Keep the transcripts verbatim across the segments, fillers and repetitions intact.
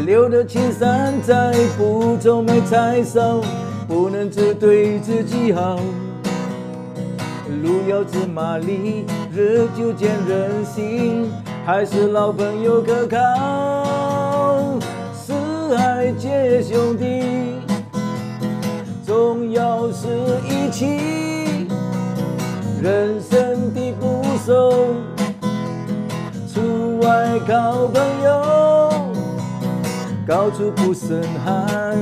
留得青山在，不愁没柴烧，不能只对自己好。路遥知马力，日久见人心，还是老朋友可靠。四海皆兄弟，总要是一起。人生地不熟，出外靠朋友，高处不胜寒，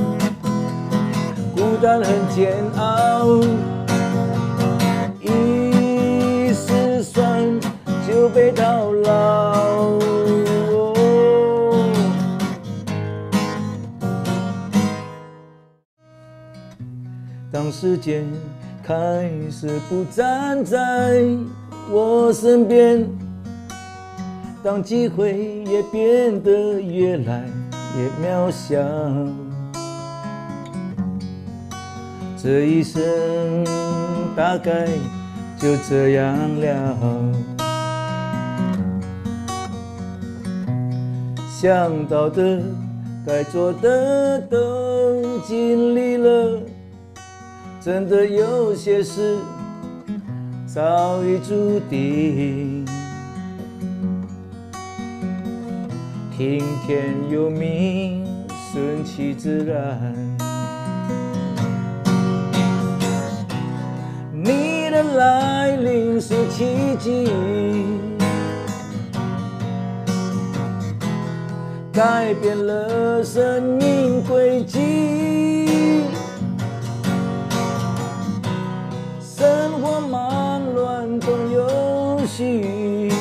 孤单很煎熬。一时酸就被套牢。当时间开始不站在我身边，当机会也变得越来越渺小，这一生大概就这样了。想到的该做的都尽力了，真的有些事早已注定。听天由命，顺其自然。你的来临是奇迹，改变了生命轨迹。生活忙乱总有序，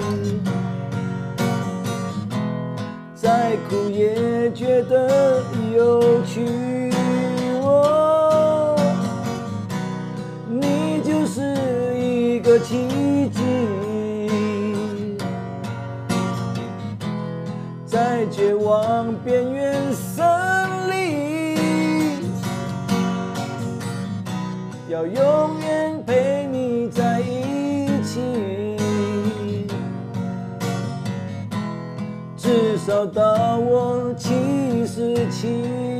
再苦也觉得有趣。哦，你就是一个奇迹，在绝望边缘胜利，要永远陪你在一起，至少到我七十七。